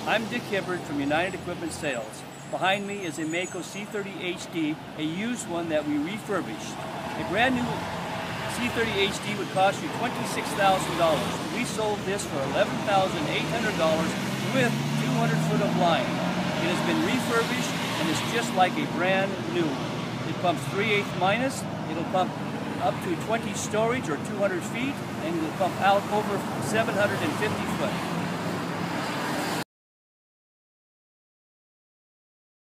I'm Dick Hibbard from United Equipment Sales. Behind me is a Mayco C30HD, a used one that we refurbished. A brand new C30HD would cost you $26,000. We sold this for $11,800 with 200 foot of line. It has been refurbished and is just like a brand new one. It pumps 3/8 minus. It'll pump up to 20 storage or 200 feet, and it'll pump out over 750 foot.